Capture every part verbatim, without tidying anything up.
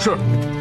是。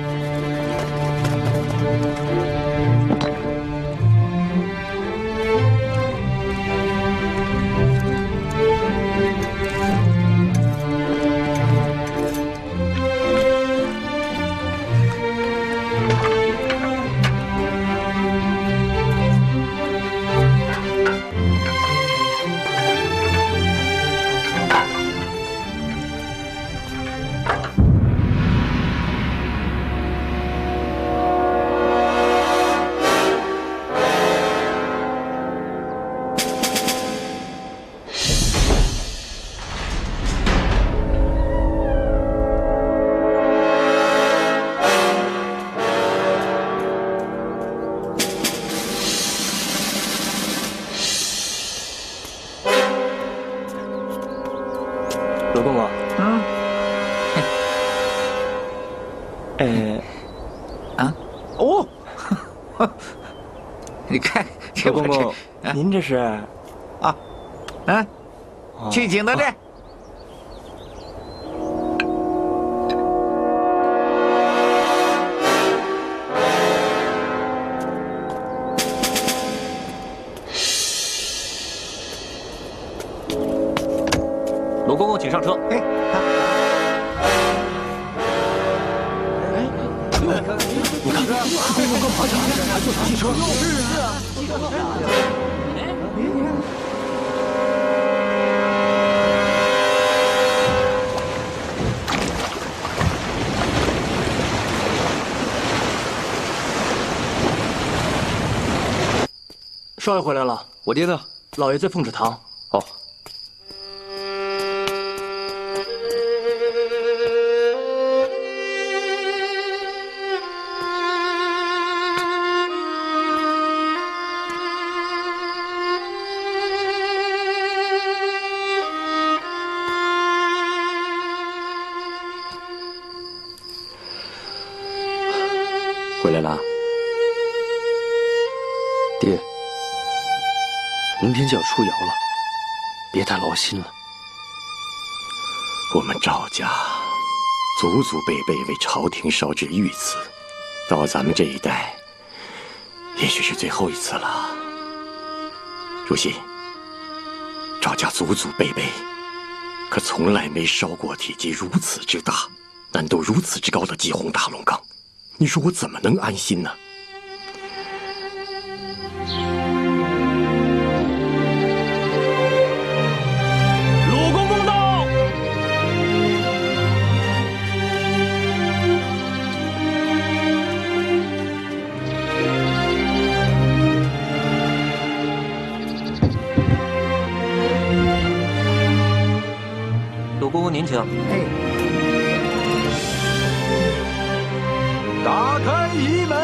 罗公公， 嗯， 呃， 啊，哦，你看，这罗公公， 啊您这是？ 啊，啊，去景德镇。 罗公公，请上车。 哎， 哎，你看，你看，罗公公跑起来了，坐汽车。是啊，汽车跑了。少爷回来了， 我爹呢？ 老爷在奉旨堂。 哦。 回来了， 爹，明天就要出窑了，别太劳心了。 我们赵家祖祖辈辈为朝廷烧制玉瓷，到咱们这一代，也许是最后一次了。如今，赵家祖祖辈辈可从来没烧过体积如此之大、难度如此之高的继红大龙缸。你说我怎么能安心呢？ 鲁公公到。 鲁公公您请。 哎。 打开仪门！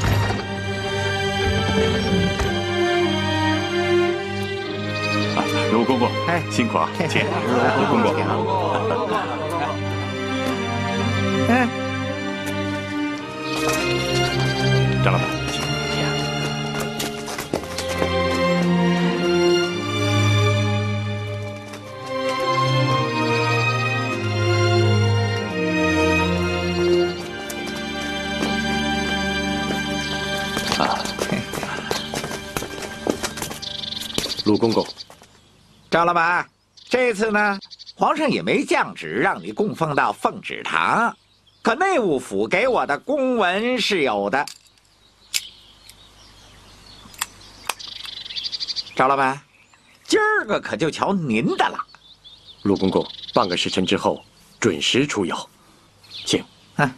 啊，卢公公， 哎， 辛苦了，请。卢公公， 嗯， 张老板，卢公公， 赵老板，这次呢，皇上也没降旨让你供奉到奉旨堂，可内务府给我的公文是有的。赵老板，今儿个可就瞧您的了。 卢公公，半个时辰之后准时出窑，请。 啊，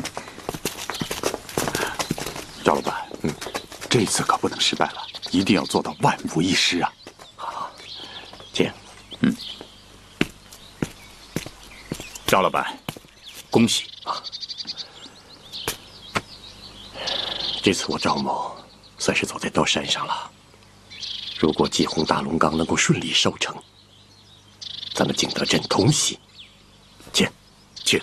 赵老板，嗯，这次可不能失败了，一定要做到万无一失啊！ 好，请。 嗯， 赵老板，恭喜啊！这次我赵某算是走在刀山上了。如果继红大龙缸能够顺利收成，咱们景德镇同喜。请，请。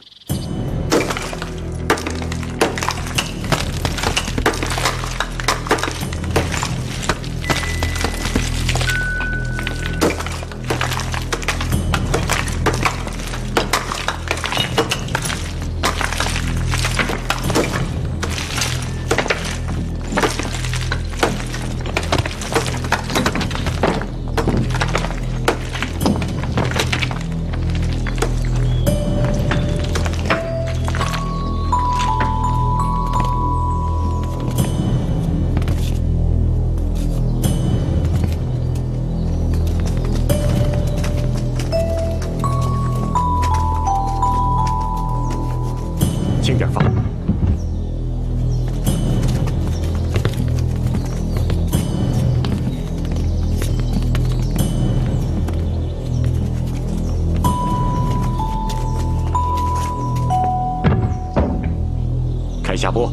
开下播。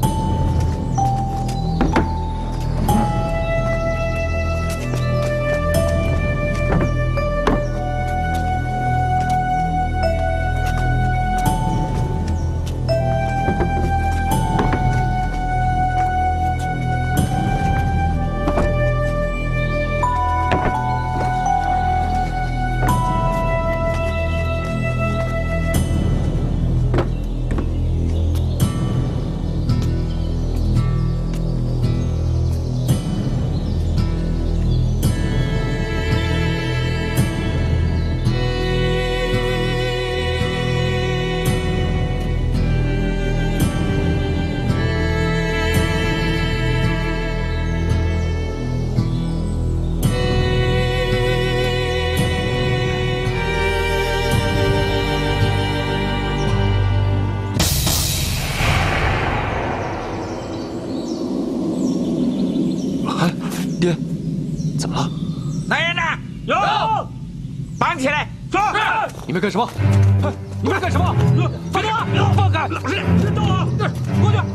你们干什么？你们干什么？放开！放开！老实点！别动啊！过去！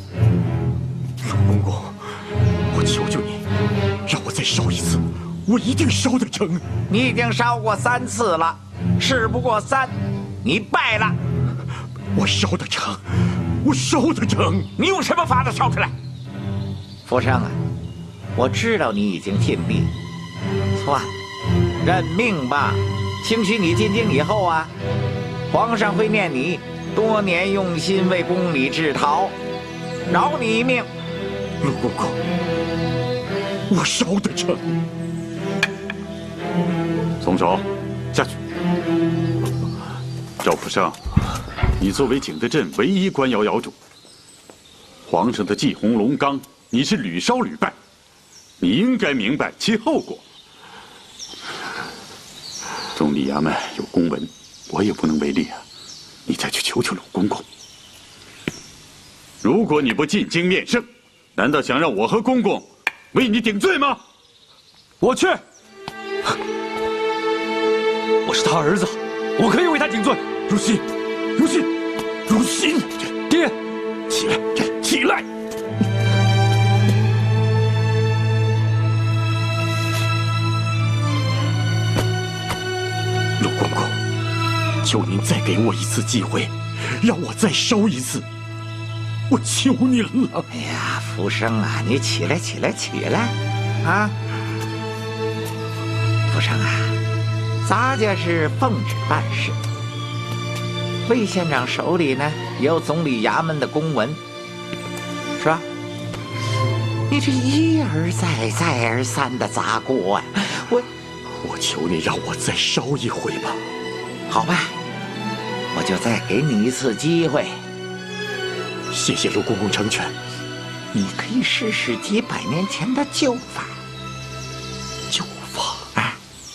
公公，我求求你，让我再烧一次，我一定烧得成。 你已经烧过三次了，事不过三，你败了。 我烧得成，我烧得成。 你用什么法子烧出来？福生啊，我知道你已经尽力，算了，认命吧。兴许你进京以后啊，皇上会念你多年用心为宫里制陶，饶你一命。 陆公公，我烧得成。松手，下去。赵福生，你作为景德镇唯一官窑窑主，皇上的祭红龙缸，你是屡烧屡败，你应该明白其后果。总理衙门有公文，我也不能违例啊。你再去求求鲁公公。如果你不进京面圣，难道想让我和公公为你顶罪吗？ 我去。我是他儿子，我可以为他顶罪。 如新，如新，如新， 爹， 起来，起来！陆公公，求您再给我一次机会，让我再烧一次，我求您了。 哎呀，福生啊，你起来，起来，起来，啊！福生啊，咱家是奉旨办事，魏县长手里呢有总理衙门的公文，是吧？你这一而再，再而三的砸锅啊！我， 我求你让我再烧一回吧。 好吧，我就再给你一次机会。 谢谢陆公公成全。 你可以试试几百年前的旧法。 旧法啊！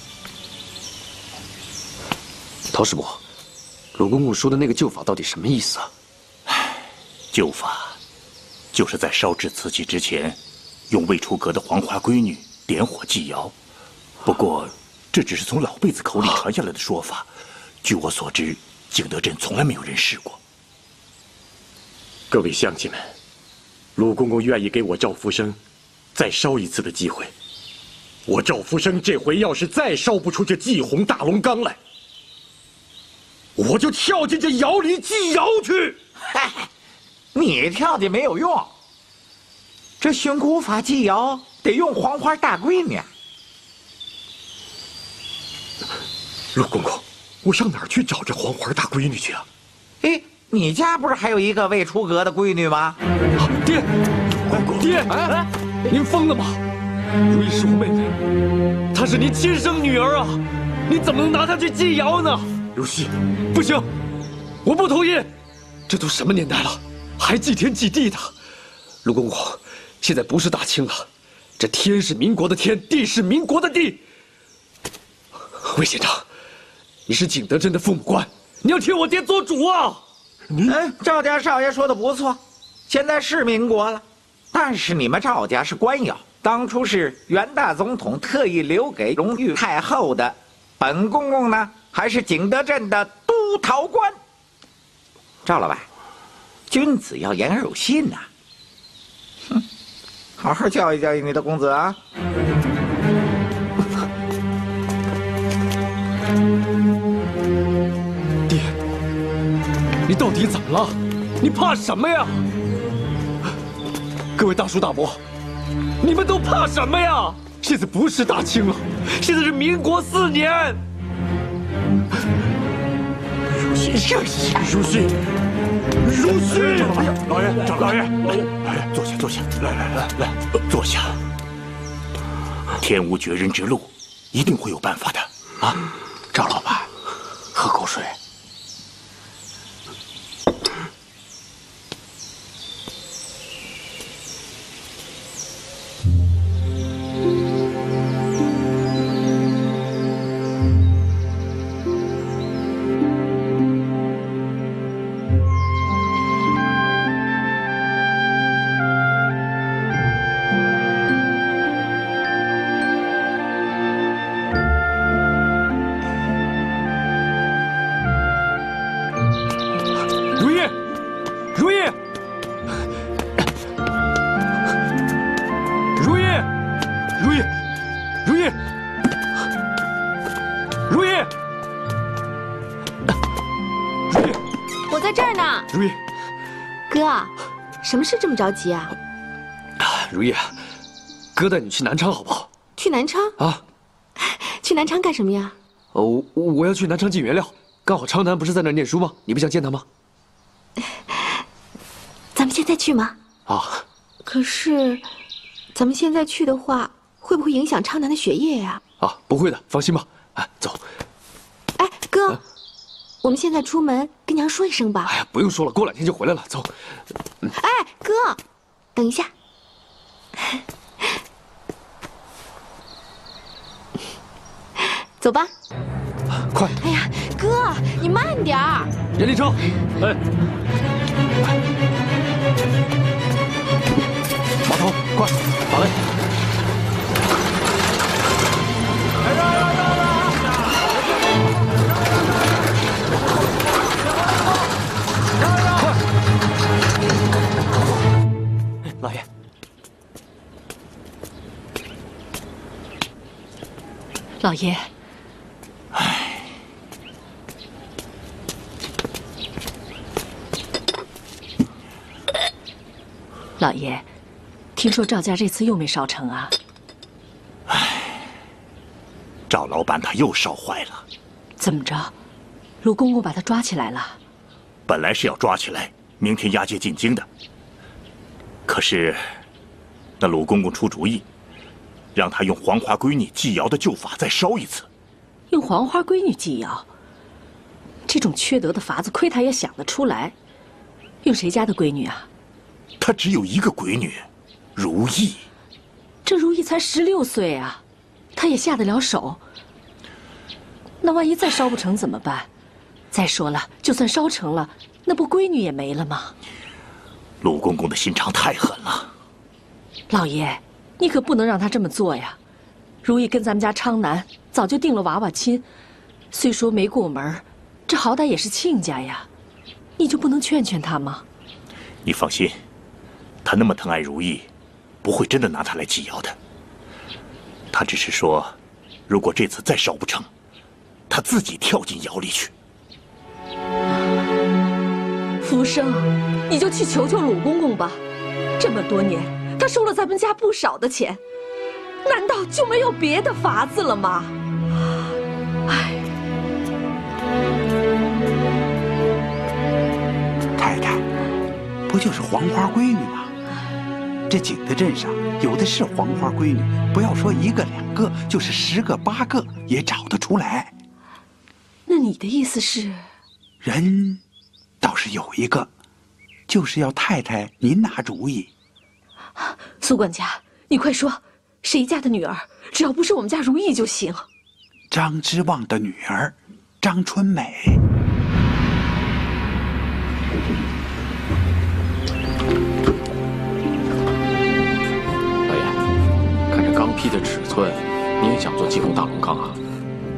陶师伯，鲁公公说的那个旧法到底什么意思啊？ 旧法就是在烧制瓷器之前，用未出阁的黄花闺女点火祭窑。不过，这只是从老辈子口里传下来的说法。据我所知，景德镇从来没有人试过。 各位乡亲们，陆公公愿意给我赵福生再烧一次的机会。我赵福生这回要是再烧不出这祭红大龙缸来，我就跳进这窑里祭窑去。 嗨，你跳进没有用，这寻古法祭窑得用黄花大闺女。 陆公公，我上哪儿去找这黄花大闺女去啊？ 哎，你家不是还有一个未出阁的闺女吗？ 啊、爹， 公公， 爹，哎，您疯了吗？如意是我妹妹，她是您亲生女儿啊，你怎么能拿她去祭窑呢？ 如熙， 不行，我不同意。这都什么年代了，还祭天祭地的？陆公公，现在不是大清了，这天是民国的天，地是民国的地。魏县长，你是景德镇的父母官，你要替我爹做主啊！ 您，哎，赵家少爷说的不错，现在是民国了，但是你们赵家是官窑，当初是元大总统特意留给荣誉太后的，本公公呢还是景德镇的督陶官。赵老板， 君子要言而有信呐、啊。哼，好好教育教育你的公子啊。 爹，你到底怎么了？你怕什么呀？各位大叔大伯，你们都怕什么呀？现在不是大清了，现在是民国四年。 如新，如新，如新！老爷，找老爷，来，坐下，坐下，来来来来， 坐下。天无绝人之路，一定会有办法的啊！ 赵老板，喝口水。 什么事这么着急啊？ 如意，哥带你去南昌好不好？ 去南昌啊？ 去南昌干什么呀？ 哦，我要去南昌进原料，刚好昌南不是在那儿念书吗？你不想见他吗？ 咱们现在去吗？ 啊。 可是，咱们现在去的话，会不会影响昌南的学业呀？ 啊，不会的，放心吧。哎，走。 哎，哥。啊，我们现在出门跟娘说一声吧。 哎呀，不用说了，过两天就回来了。走。 嗯、哎，哥，等一下。走吧。 快！ 哎呀，哥，你慢点儿。 严立超，哎，马头，快，打雷！老爷， 老爷， 唉， 老爷，听说赵家这次又没烧成啊？ 唉，赵老板他又烧坏了。 怎么着？卢公公把他抓起来了？ 本来是要抓起来，明天押解进京的。可是，那鲁公公出主意，让他用黄花闺女祭瑶的旧法再烧一次。 用黄花闺女祭瑶，这种缺德的法子，亏他也想得出来。用谁家的闺女啊？ 他只有一个闺女，如意。 这如意才十六岁啊，他也下得了手？那万一再烧不成怎么办？再说了，就算烧成了，那不闺女也没了吗？ 鲁公公的心肠太狠了， 老爷，你可不能让他这么做呀！如意跟咱们家昌南早就定了娃娃亲，虽说没过门，这好歹也是亲家呀，你就不能劝劝他吗？ 你放心，他那么疼爱如意，不会真的拿他来祭瑶的。他只是说，如果这次再烧不成，他自己跳进窑里去。 福生，你就去求求鲁公公吧。这么多年，他收了咱们家不少的钱，难道就没有别的法子了吗？哎， 太太，不就是黄花闺女吗？这景德镇上有的是黄花闺女，不要说一个两个，就是十个八个也找得出来。 那你的意思是？ 人倒是有一个，就是要太太您拿主意。 苏管家，你快说，谁家的女儿？只要不是我们家如意就行。 张之旺的女儿，张春美。 老爷，看这钢坯的尺寸，你也想做继红大龙钢啊？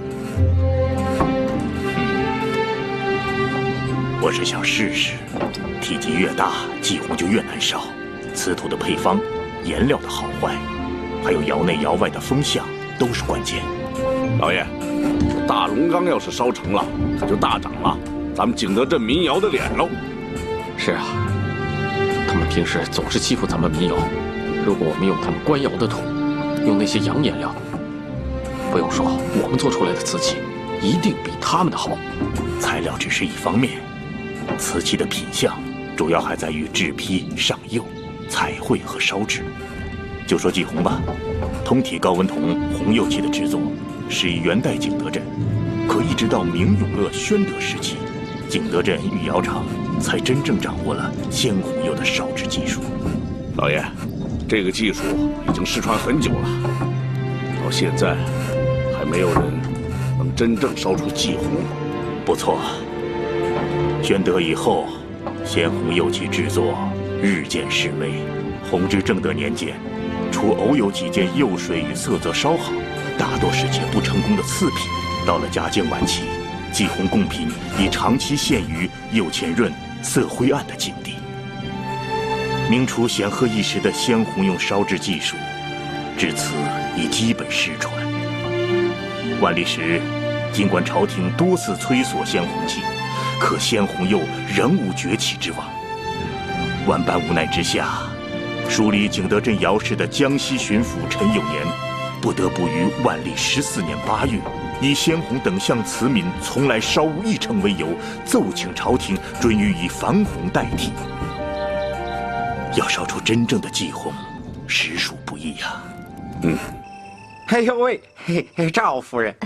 我是想试试。 体积越大，祭红就越难烧。瓷土的配方、颜料的好坏，还有窑内窑外的风向，都是关键。 老爷，大龙缸要是烧成了，可就大长了咱们景德镇民窑的脸喽。 是啊，他们平时总是欺负咱们民窑。如果我们用他们官窑的土，用那些洋颜料，不用说，我们做出来的瓷器一定比他们的好。 材料只是一方面，瓷器的品相主要还在于制坯、上釉、彩绘和烧制。就说祭红吧，通体高温铜红釉器的制作始于元代景德镇，可一直到明永乐、宣德时期，景德镇御窑厂才真正掌握了鲜红釉的烧制技术。 老爷，这个技术已经失传很久了，到现在还没有人能真正烧出祭红。 不错，宣德以后，鲜红釉器制作日渐式微。弘治、正德年间，除偶有几件釉水与色泽稍好，大多是且不成功的次品。到了嘉靖晚期，祭红贡品已长期陷于釉浅润、色灰暗的境地。明初显赫一时的鲜红釉烧制技术，至此已基本失传。万历时，尽管朝廷多次催索鲜红器，可鲜红釉仍无崛起之望。万般无奈之下，署理景德镇窑市的江西巡抚陈有年，不得不于万历十四年八月，以鲜红等项瓷皿从来烧无一成为由，奏请朝廷准予以矾红代替。要烧出真正的祭红，实属不易呀。 嗯，哎呦喂，嘿嘿，赵夫人，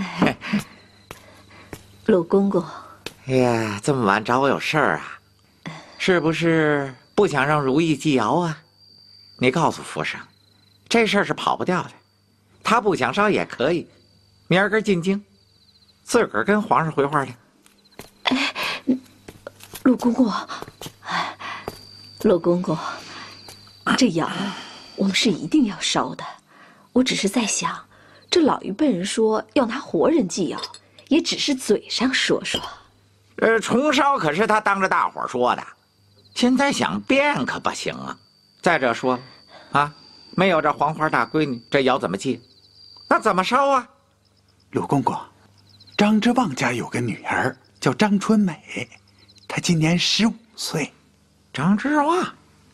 鲁公公， 哎呀，这么晚找我有事儿啊？是不是不想让如意祭窑啊？你告诉福生，这事儿是跑不掉的。他不想烧也可以，明儿个进京，自个儿跟皇上回话去。 哎，鲁公公，哎，鲁公公，这窑我们是一定要烧的。我只是在想，这老一辈人说要拿活人祭窑，也只是嘴上说说。 呃，重烧可是他当着大伙说的，现在想变可不行啊。再者说了，啊，没有这黄花大闺女，这窑怎么祭？那怎么烧啊？ 鲁公公，张之旺家有个女儿叫张春美，她今年十五岁。 张之旺，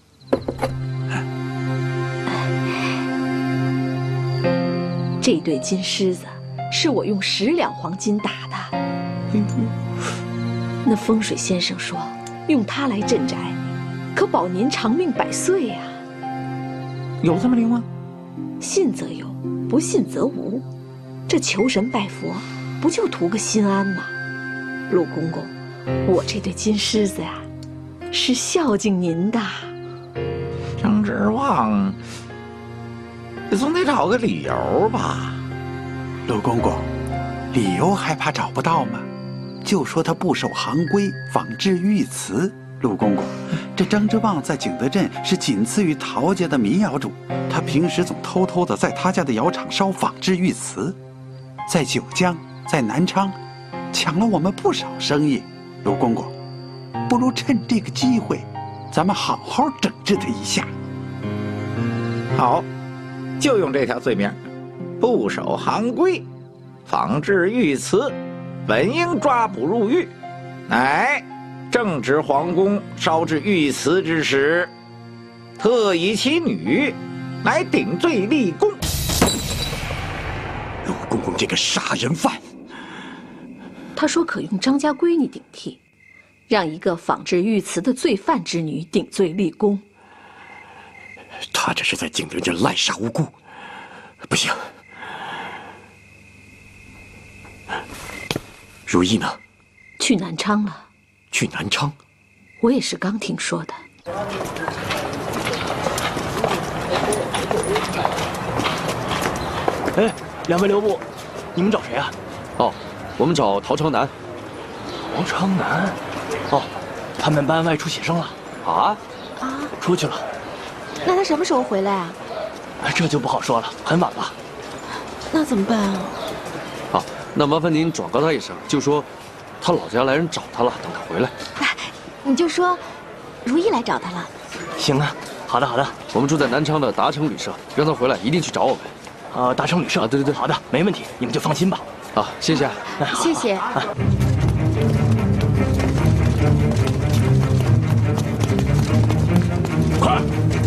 这对金狮子是我用十两黄金打的。那风水先生说，用它来镇宅，可保您长命百岁呀。 有这么灵吗？ 信则有，不信则无。这求神拜佛，不就图个心安吗？陆公公，我这对金狮子呀，是孝敬您的。 张之旺，你总得找个理由吧？ 鲁公公，理由还怕找不到吗？就说他不守行规，仿制御瓷。陆公公，这张之旺在景德镇是仅次于陶家的民窑主，他平时总偷偷的在他家的窑厂烧仿制御瓷，在九江，在南昌，抢了我们不少生意。陆公公，不如趁这个机会，咱们好好整治他一下。 好，就用这条罪名，不守行规，仿制御瓷，本应抓捕入狱。哎。正值皇宫烧制御瓷之时，特以其女来顶罪立功。 陆公公这个杀人犯！ 他说可用张家闺女顶替，让一个仿制御瓷的罪犯之女顶罪立功。 他这是在景德镇滥杀无辜，不行。如意呢？ 去南昌了。 去南昌， 我也是刚听说的。 哎，两位留步，你们找谁啊？ 哦，我们找陶长南。 陶长南？哦，他们班外出写生了。 啊？ 啊？ 出去了。 那他什么时候回来啊？ 这就不好说了，很晚了。 那怎么办啊？ 好，那麻烦您转告他一声，就说。他老家来人找他了，等他回来。 你就说， 如意来找他了。 行啊，好的好的。 我们住在南昌的达成旅社，让他回来一定去找我们。 啊，达成旅社啊，对对对， 好的，没问题，你们就放心吧。 好，谢谢。 谢谢。 啊快！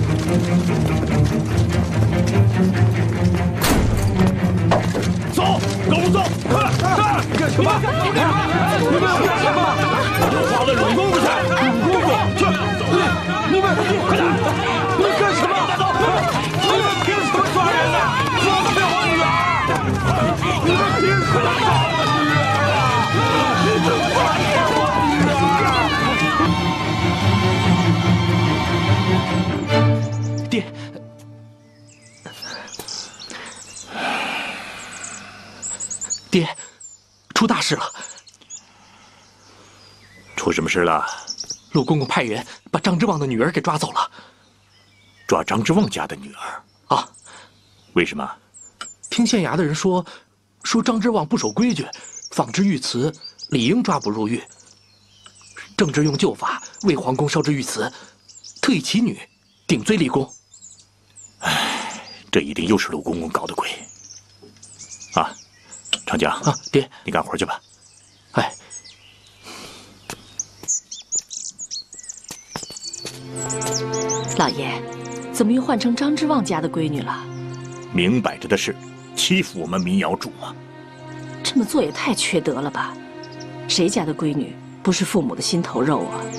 走，跟我们走！快！干什么？你干什么？你们要干什么？又跑到鲁公公去！鲁公公，去！你们，快点！你干什么？你们凭什么抓人呢？抓的是我女儿！你们凭什么抓我女儿啊？你们抓的是我女儿！ 爹，爹，出大事了！ 出什么事了？ 陆公公派人把张之旺的女儿给抓走了。 抓张之旺家的女儿啊？ 为什么？ 听县衙的人说，说张之旺不守规矩，仿制御词，理应抓捕入狱。郑芝用旧法为皇宫烧制御词，特以其女顶罪立功。 唉，这一定又是陆公公搞的鬼！啊，长江啊，爹， 你干活去吧。 哎， 老爷，怎么又换成张之旺家的闺女了？ 明摆着的是欺负我们民窑主嘛！ 这么做也太缺德了吧！谁家的闺女不是父母的心头肉啊？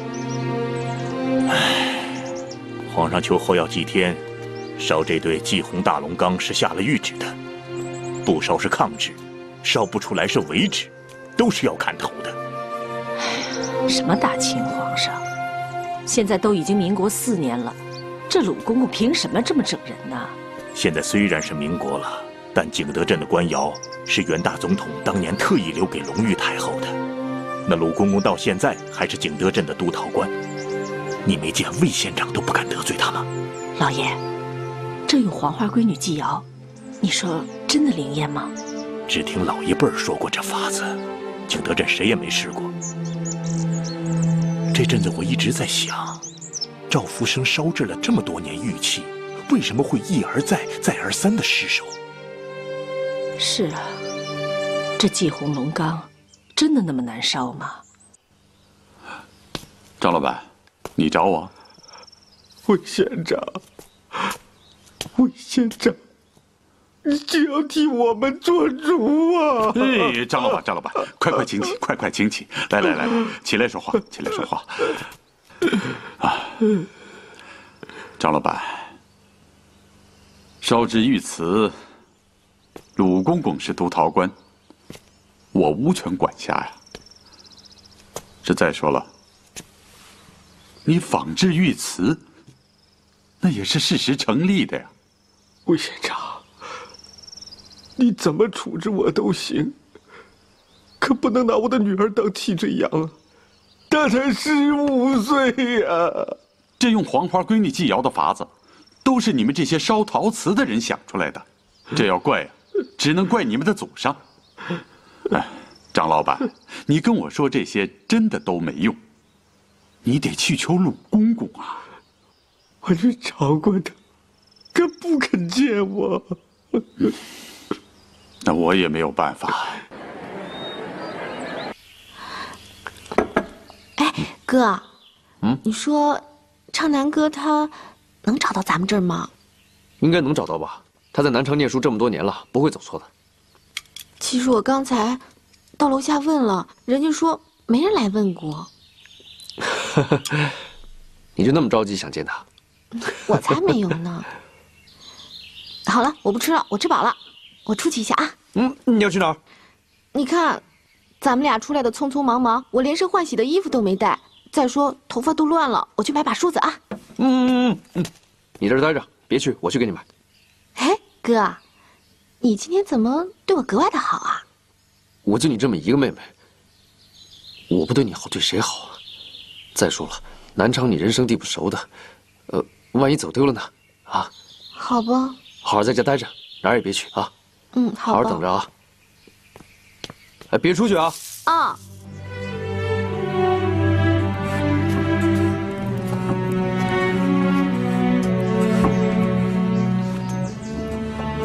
唉，皇上求后要祭天。 烧这对祭红大龙缸是下了谕旨的，不烧是抗旨，烧不出来是违旨，都是要砍头的。 什么大清皇上？现在都已经民国四年了，这鲁公公凭什么这么整人呢？ 现在虽然是民国了，但景德镇的官窑是元大总统当年特意留给隆裕太后的。那鲁公公到现在还是景德镇的督陶官，你没见魏县长都不敢得罪他吗？ 老爷。 这用黄花闺女祭窑，你说真的灵验吗？ 只听老一辈儿说过这法子，景德镇谁也没试过。这阵子我一直在想，赵福生烧制了这么多年玉器，为什么会一而再、再而三的失手？ 是啊，这祭红龙缸真的那么难烧吗？ 张老板，你找我？ 魏县长。 魏县长，你只要替我们做主啊！ 哎，张老板，张老板，快快请起，快快请起！来来来，起来说话，起来说话。啊，张老板，烧制御瓷，鲁公公是督陶官，我无权管辖呀。这再说了，你仿制御瓷，那也是事实成立的呀。 魏县长，你怎么处置我都行，可不能拿我的女儿当替罪羊啊！她才十五岁呀！ 这用黄花闺女祭窑的法子，都是你们这些烧陶瓷的人想出来的。这要怪呀，只能怪你们的祖上。哎，张老板，你跟我说这些真的都没用，你得去求鲁公公啊！ 我去找过他。 可不肯见我， 那我也没有办法。 哎，哥， 嗯， 你说昌南哥他能找到咱们这儿吗？ 应该能找到吧？他在南昌念书这么多年了，不会走错的。 其实我刚才到楼下问了，人家说没人来问过。 你就那么着急想见他？ 我才没有呢。 好了，我不吃了，我吃饱了，我出去一下啊。 嗯，你要去哪儿？ 你看，咱们俩出来的匆匆忙忙，我连身换洗的衣服都没带。再说头发都乱了，我去买把梳子啊。 嗯嗯嗯，你这儿待着，别去，我去给你买。 哎，哥，你今天怎么对我格外的好啊？ 我就你这么一个妹妹，我不对你好，对谁好啊？再说了，南昌你人生地不熟的，呃，万一走丢了呢？啊？ 好吧。 好好在家待着，哪儿也别去啊！ 嗯，好。 好好等着啊！哎，别出去啊！ 啊。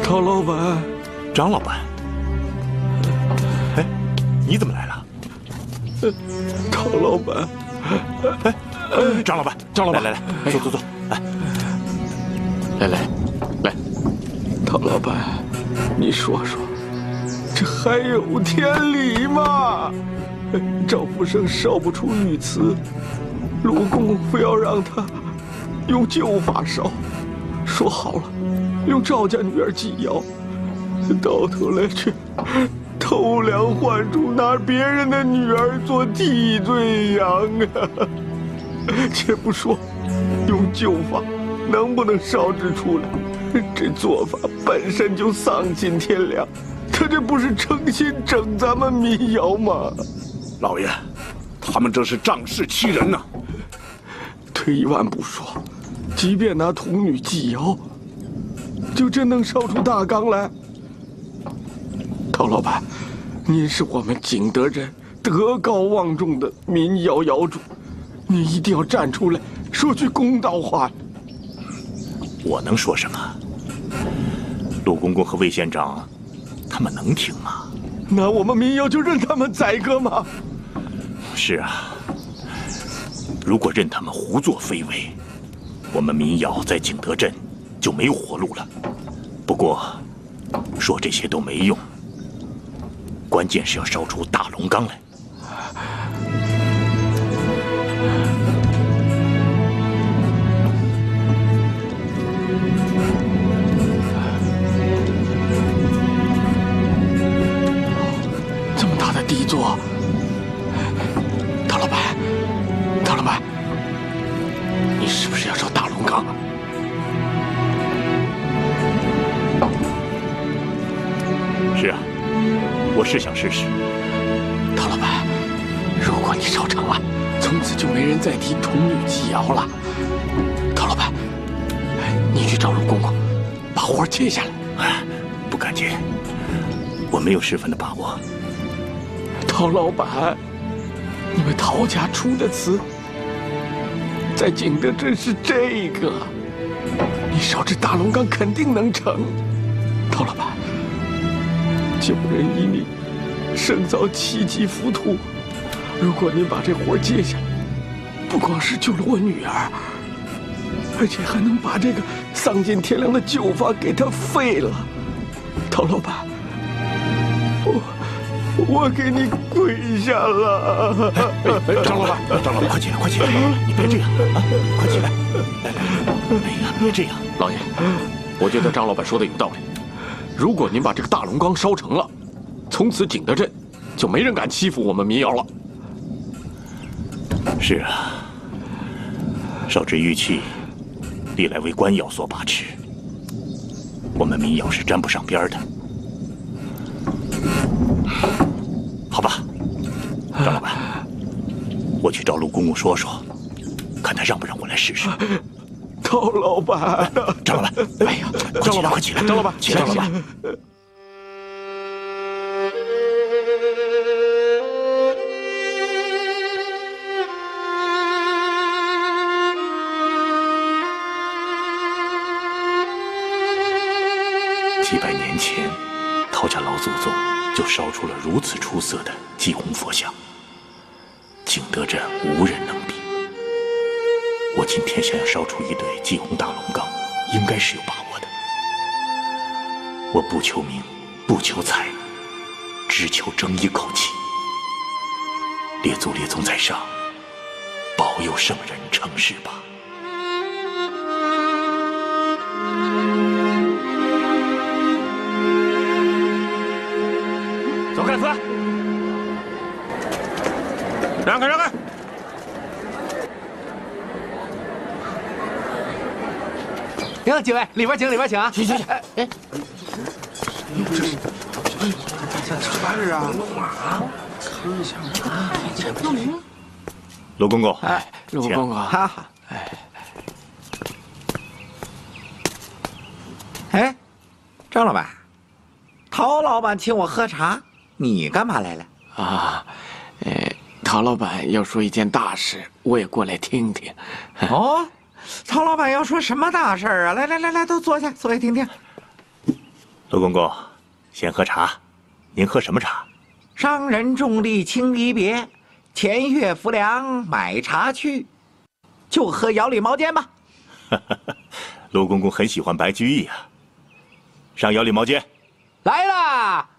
陶老板， 张老板，哎，你怎么来了？ 陶老板， 哎，哎，张老板， 张老板， 来来来，坐坐坐，来， 来来来， 陶老板，你说说，这还有天理吗？赵福生烧不出玉瓷，卢公公非要让他用旧法烧，说好了用赵家女儿纪瑶，到头来却偷梁换柱，拿别人的女儿做替罪羊啊！且不说用旧法能不能烧制出来，这做法本身就丧尽天良，他这不是诚心整咱们民谣吗？ 老爷，他们这是仗势欺人呐！ 退一万步说，即便拿童女纪瑶，就真能烧出大缸来？陶老板，您是我们景德镇德高望重的民谣谣主，你一定要站出来说句公道话。 我能说什么？陆公公和魏县长，他们能听吗？ 那我们民谣就任他们宰割吗？ 是啊，如果任他们胡作非为，我们民谣在景德镇就没有活路了。不过，说这些都没用，关键是要烧出大龙缸来。 这么大的地座，陶老板，陶老板，你是不是要烧大龙缸啊？ 是啊，我是想试试。 陶老板，如果你烧成了，从此就没人再提童女纪瑶了。陶老板，你去找陆公公，把活接下来。 哎，不敢接，我没有十分的把握。 陶老板，你们陶家出的词，在景德镇是这个，你烧这大龙缸肯定能成。陶老板，救人一命，胜造七级浮屠。如果您把这活接下来，不光是救了我女儿，而且还能把这个丧尽天良的旧法给它废了。陶老板，我我给你跪下了！ 张老板，张老板，快起来，快起来！你别这样啊，快起来！来来来，哎呀，别这样！ 老爷，我觉得张老板说的有道理。如果您把这个大龙缸烧成了，从此景德镇就没人敢欺负我们民谣了。 是啊，烧制玉器历来为官窑所把持，我们民谣是沾不上边的。好吧，张老板，我去找陆公公说说，看他让不让我来试试。 陶老板， 张老板，哎呀，张老板，快起来！张老板，起来，起来！几百年前，陶家老祖宗就烧出了如此出色的祭红佛像，景德镇无人能比。我今天想要烧出一对祭红大龙缸，应该是有把握的。我不求名，不求财，只求争一口气。列祖列宗在上，保佑圣人成事吧。 走开，子！让开，让开！ 行，几位里边请，里边请啊！ 去去去！哎哎， 这是啥事啊？ 看一下， 陆公公， 哎，陆公公， 哈哈， 哎， 哎，张老板，陶老板请我喝茶，你干嘛来了？ 啊，呃，陶老板要说一件大事，我也过来听听。 哦，陶老板要说什么大事啊？来来来来，都坐下，坐下听听。 陆公公，先喝茶。您喝什么茶？ 商人重利轻离别，前月浮梁买茶去，就喝瑶里毛尖吧。 陆公公很喜欢白居易啊。上瑶里毛尖。 来啦！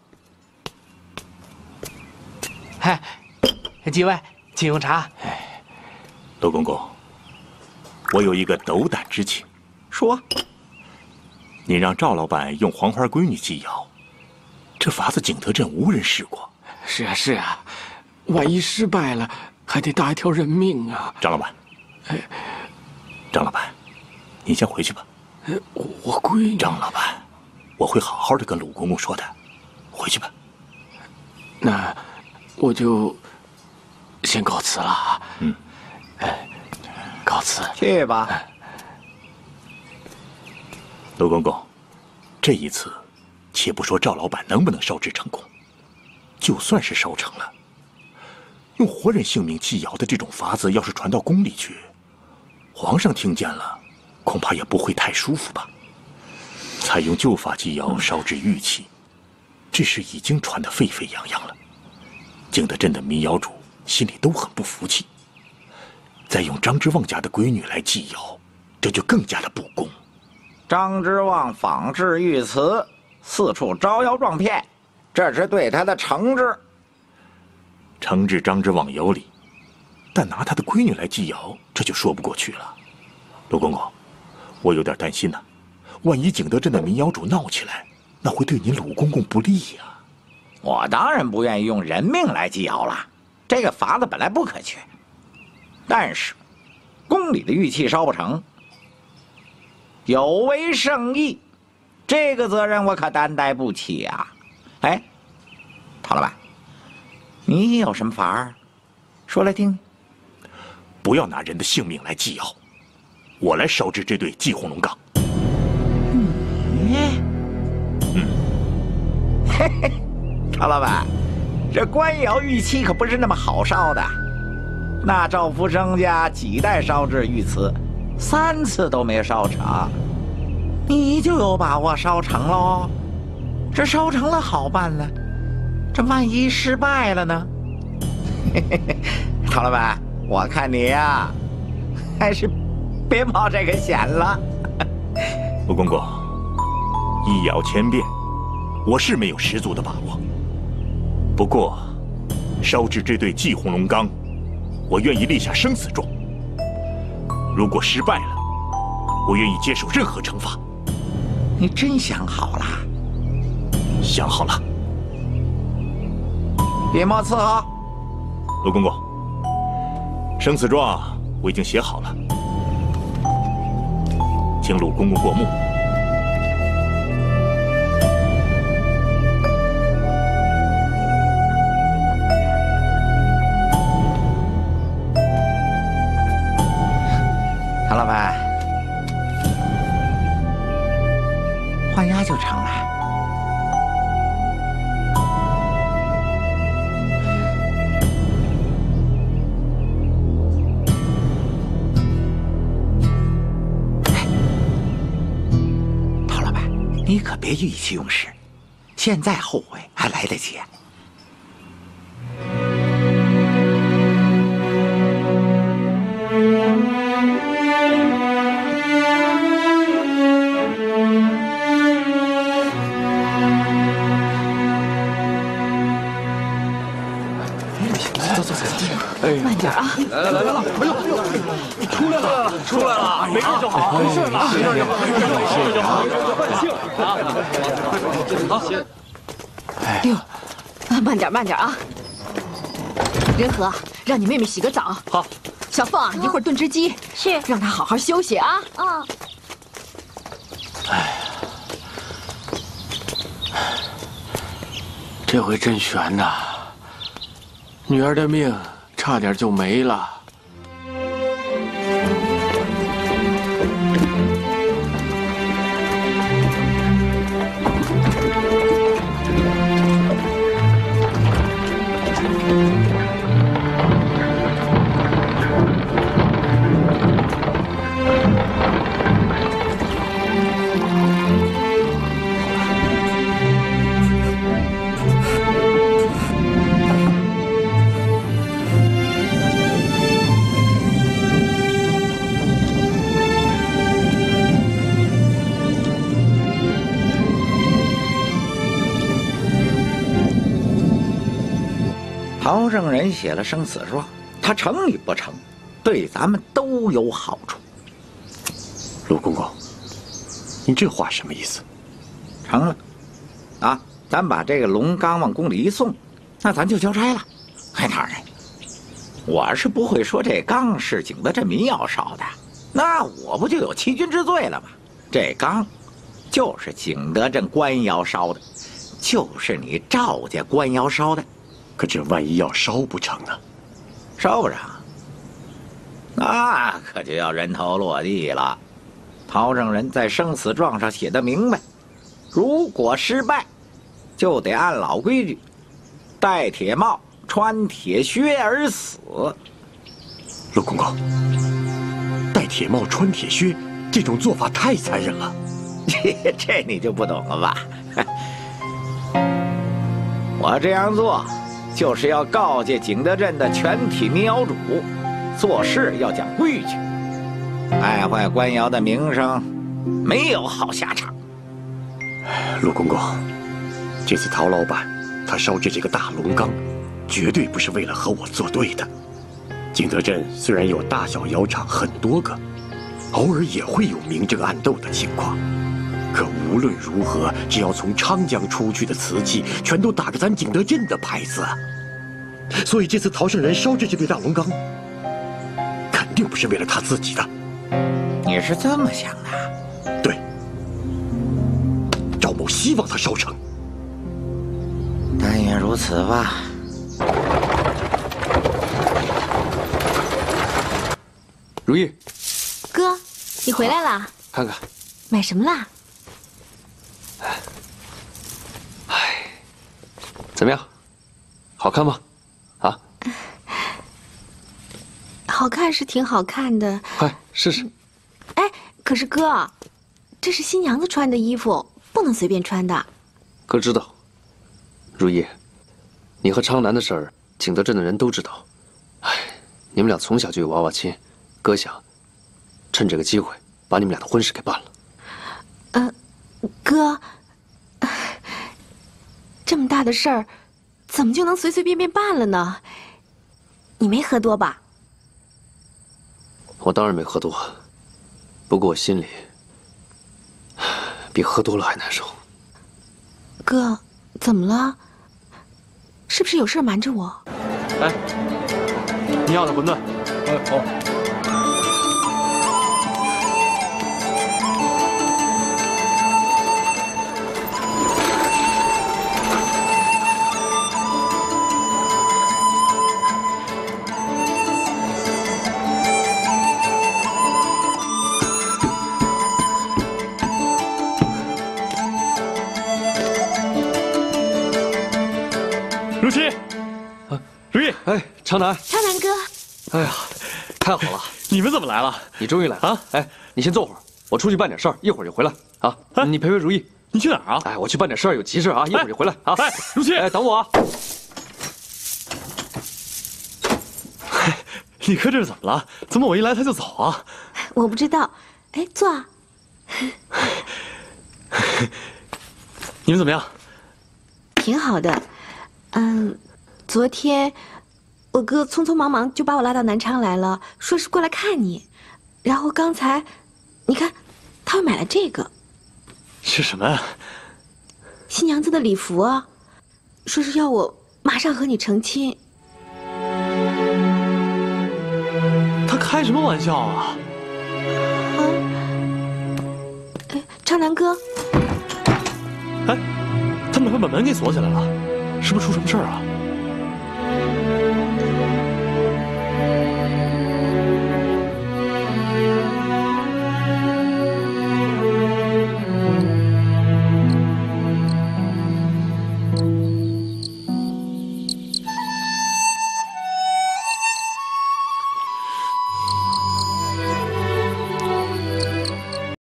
嗨，几位，请用茶。 陆公公，我有一个斗胆之请。 说。 您让赵老板用黄花闺女祭瑶，这法子景德镇无人试过。 是啊是啊，万一失败了，还得搭一条人命啊。 张老板，张老板，您先回去吧。 我闺女。 张老板，我会好好的跟鲁公公说的。回去吧。 那我就先告辞了。 嗯， 哎，告辞。 去吧。 陆公公，这一次，且不说赵老板能不能烧制成功，就算是烧成了，用活人性命祭瑶的这种法子，要是传到宫里去，皇上听见了，恐怕也不会太舒服吧。采用旧法祭瑶烧制玉器，这事已经传得沸沸扬扬了，景德镇的民窑主心里都很不服气。再用张之旺家的闺女来祭瑶，这就更加的不公。 张之旺仿制玉瓷，四处招摇撞骗，这是对他的惩治。 惩治张之旺有理，但拿他的闺女来祭瑶，这就说不过去了。陆公公，我有点担心呢、啊，万一景德镇的民窑主闹起来，那会对您鲁公公不利呀、啊。 我当然不愿意用人命来祭瑶了，这个法子本来不可取。但是，宫里的玉器烧不成，有违圣意，这个责任我可担待不起啊！哎，陶老板，你有什么法儿？说来听听。 不要拿人的性命来祭瑶，我来烧制这对祭红龙缸。 嗯，嗯，嘿嘿，陶老板，这官窑玉器可不是那么好烧的。那赵福生家几代烧制玉瓷，三次都没烧成，你就有把握烧成喽？这烧成了好办了，这万一失败了呢？嘿嘿嘿，陶老板，我看你呀、啊，还是别冒这个险了。 陆公公，一窑千变，我是没有十足的把握。不过，烧制这对祭红龙缸，我愿意立下生死状。如果失败了，我愿意接受任何惩罚。 你真想好了？ 想好了。 笔墨伺候。 陆公公，生死状我已经写好了，请陆公公过目。 唐老板，换押就成了。陶老板，你可别意气用事，现在后悔还来得及。 慢点啊！ 来来来来了！哎呦哎呦，出来了出来了！没事就好，没事了，没事就好，没事就好，万幸啊！好，行。 哎呦，慢点慢点啊！仁和，让你妹妹洗个澡。 好。 小凤啊，一会儿炖只鸡， 是， 让她好好休息啊。 啊。 哎，这回真悬呐！女儿的命差点就没了。 陶圣人写了生死状，他成与不成，对咱们都有好处。 陆公公，你这话什么意思？ 成了，啊，咱把这个龙缸往宫里一送，那咱就交差了。哎，当然，我是不会说这缸是景德镇民窑烧的，那我不就有欺君之罪了吗？这缸就是景德镇官窑烧的，就是你赵家官窑烧的。 可这万一要烧不成呢？ 烧不成，那可就要人头落地了。陶圣人在生死状上写的明白，如果失败，就得按老规矩，戴铁帽、穿铁靴而死。 陆公公，戴铁帽、穿铁靴，这种做法太残忍了。 这你就不懂了吧？我这样做，就是要告诫景德镇的全体民窑主，做事要讲规矩，败坏官窑的名声，没有好下场。 陆公公，这次陶老板他烧制这个大龙缸，绝对不是为了和我作对的。景德镇虽然有大小窑厂很多个，偶尔也会有明争暗斗的情况，可无论如何，只要从昌江出去的瓷器，全都打着咱景德镇的牌子。所以这次陶圣人烧制这对大龙缸，肯定不是为了他自己的。 你是这么想的？ 对，赵某希望他烧成。 但愿如此吧。 如意， 哥，你回来啦？ 看看， 买什么啦？ 哎，怎么样？好看吗？啊？ 好看是挺好看的。 快试试。 哎，可是哥，这是新娘子穿的衣服，不能随便穿的。 哥知道。如意，你和昌南的事儿，景德镇的人都知道。哎，你们俩从小就有娃娃亲，哥想趁这个机会把你们俩的婚事给办了。 呃，哥，这么大的事儿，怎么就能随随便便办了呢？你没喝多吧？ 我当然没喝多，不过我心里比喝多了还难受。 哥，怎么了？是不是有事瞒着我？ 哎，你要的馄饨。 哎，好。如琪，啊，如意， 哎，昌南， 昌南哥， 哎呀，太好了， 你们怎么来了？ 你终于来了啊！哎，你先坐会儿，我出去办点事儿，一会儿就回来啊。 哎， 你陪陪如意。 你去哪儿啊？ 哎，我去办点事儿，有急事啊，一会儿就回来啊。 哎，如琪， 哎，等我啊。 你哥这是怎么了？怎么我一来他就走啊？ 我不知道。哎，坐啊。 你们怎么样？ 挺好的。嗯，昨天我哥匆匆忙忙就把我拉到南昌来了，说是过来看你。然后刚才，你看，他又买了这个。 是什么呀？ 新娘子的礼服啊，说是要我马上和你成亲。 他开什么玩笑啊？ 啊！哎，昌南哥， 哎，他们快把门给锁起来了，是不是出什么事儿啊？